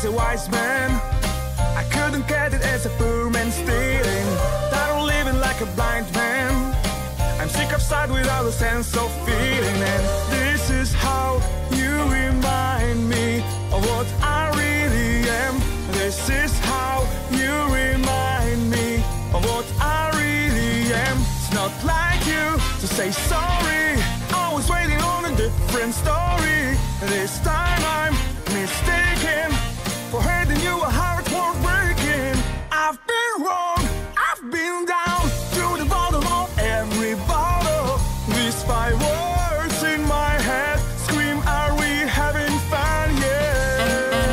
as a wise man. I couldn't get it as a poor man stealing. That I'm living like a blind man. I'm sick of sight without a sense of feeling. And this is how you remind me of what I really am. This is how you remind me of what I really am. It's not like you to say sorry. I was waiting on a different story. This time I'm mistaken for hurting you, a heart worth breaking. I've been wrong, I've been down to the bottom of every bottle. These 5 words in my head scream, are we having fun? Yeah.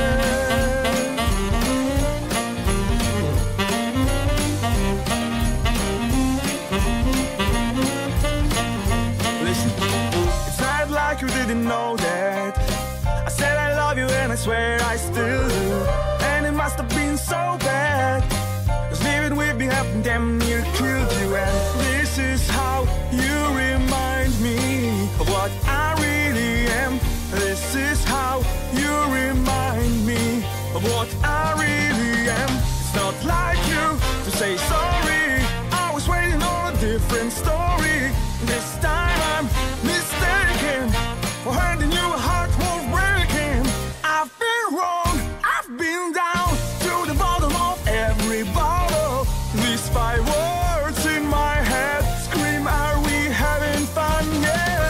Listen, it's not like you didn't know that I said I love you and I swear I still do. And it must have been so bad, 'cause living with me happened damn near killed you. And this is how you remind me of what I really am. This is how you remind me of what I really am. It's not like you to say sorry. I was waiting on a different story. This time I'm mistaken for hurting you, a heart worth breaking. I've been wrong, I've been down to the bottom of every bottle. These 5 words in my head scream, are we having fun? Yeah.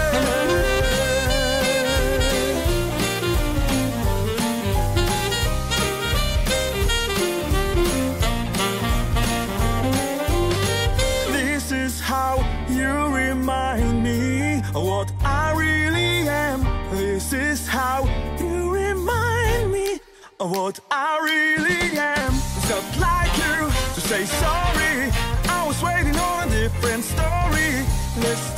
This is how you remind me of what I really am. This is how you remind me of what I really am. It's not like you to say sorry. I was waiting on a different story. This